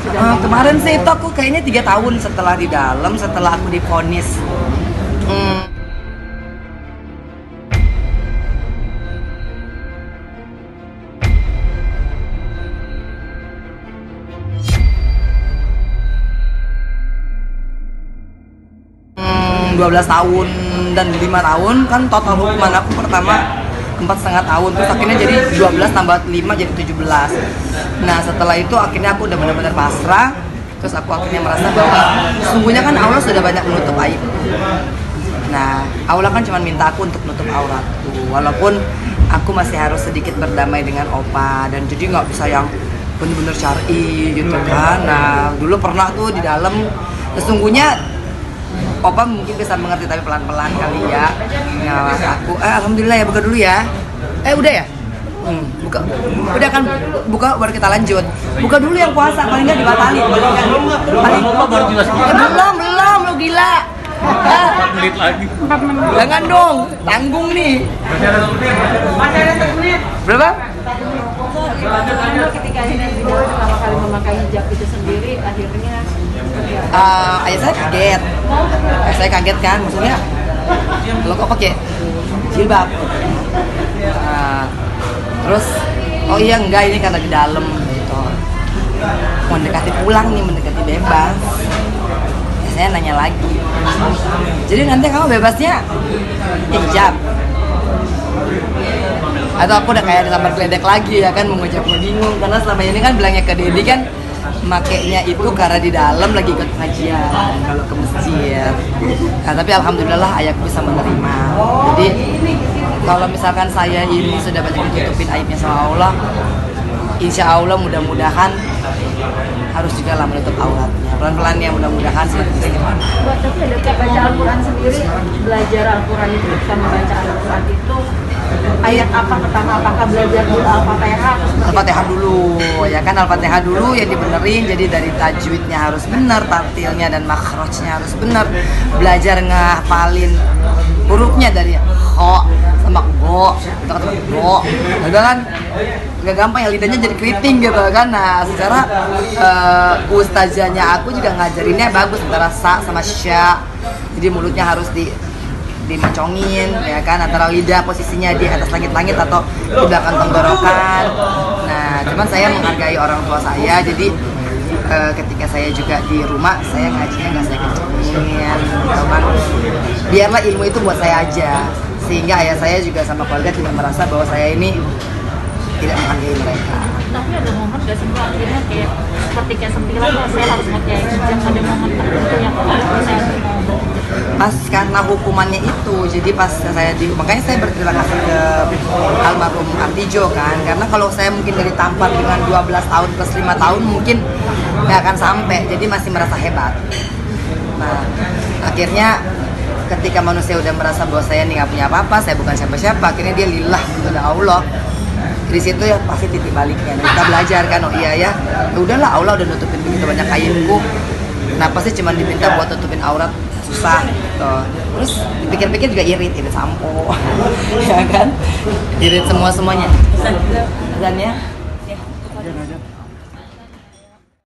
Kemarin sih itu aku kayaknya 3 tahun setelah di dalam, setelah aku divonis. Hmm. Hmm, 12 tahun dan 5 tahun kan total hukuman aku pertama 4,5 tahun, terus akhirnya jadi 12 tambah 5 jadi 17. Nah setelah itu akhirnya aku udah benar-benar pasrah. Terus aku akhirnya merasa bahwa sesungguhnya kan Allah sudah banyak menutup aib. Nah Allah kan cuma minta aku untuk nutup auratku, walaupun aku masih harus sedikit berdamai dengan opa, dan jadi nggak bisa yang bener-bener syar'i gitu kan. Nah dulu pernah tuh di dalam, sesungguhnya opa mungkin bisa mengerti tapi pelan-pelan kali ya. Nah aku alhamdulillah ya, buka dulu ya. Udah ya? Buka. Udah kan buka baru kita lanjut. Buka dulu yang puasa, paling nggak dibatalin. Paling belum lu gila. 4 menit lagi. Jangan dong, tanggung nih. Masih ada 1 menit. Berapa? Gimana ketika akhirnya pertama kali memakai hijab itu sendiri, akhirnya Ayah saya kaget. Saya kaget kan, maksudnya lo kok pakai jilbab? Terus oh iya enggak, ini karena di dalam gitu. Mendekati pulang nih, mendekati bebas. Ya, saya nanya lagi. Jadi nanti kamu bebasnya hijab? Atau aku udah kayak dilamar geledek lagi ya kan, mengucapnya bingung karena selama ini kan bilangnya ke Dedi kan makainya itu karena di dalam lagi ikut pengajian kalau ke masjid. Nah, tapi alhamdulillah ayahku bisa menerima. Jadi kalau misalkan saya ini sudah banyak ditutupin aibnya sama Allah, insya Allah mudah-mudahan harus juga lah menutup auratnya. Pelan-pelan ya, mudah-mudahan sih. Buat tapi ada kayak baca Al-Quran sendiri, belajar Al-Quran itu bisa membaca Al-Quran itu ayat apa pertama, apakah belajar dulu Al-Fatihah atau seperti Al-Fatihah dulu ya kan, Al-Fatihah dulu yang dibenerin, jadi dari tajwidnya harus benar, tartilnya dan makhrajnya harus benar, belajar ngahafalin hurufnya dari ho sama go, kita kata go, agak kan gak gampang ya, lidahnya jadi keriting gitu kan. Nah secara ustazahnya aku juga ngajarinnya bagus antara sa sama sya, jadi mulutnya harus dimencongin ya kan, antara lidah posisinya di atas langit-langit atau di belakang tenggorokan. Nah cuman saya menghargai orang tua saya, jadi ketika saya juga di rumah saya ngajinya nggak saya kencengin gitu kan, biarlah ilmu itu buat saya aja, sehingga ayah saya juga sama keluarga tidak merasa bahwa saya ini tidak menghargai mereka. Tapi ada momen gak sih akhirnya kayak seperti kayak sentilan lah, saya harus pakai hijab, ada momen tertentu yang saya Pas karena hukumannya itu, jadi pas saya makanya saya berterima kasih ke almarhum Artijo kan, karena kalau saya mungkin dari tampar dengan 12 tahun plus 5 tahun mungkin nggak akan sampai, jadi masih merasa hebat. Nah akhirnya ketika manusia udah merasa bahwa saya ini nggak punya apa-apa, saya bukan siapa-siapa, akhirnya dia lillah kepada Allah. Di situ ya pasti titik baliknya. Nah, kita belajar kan, oh iya ya, udahlah Allah udah nutupin begitu banyak kainku, kenapa sih cuma diminta buat tutupin aurat, susah gitu. Terus dipikir-pikir juga irit sampo ya kan, irit semuanya. Dan ya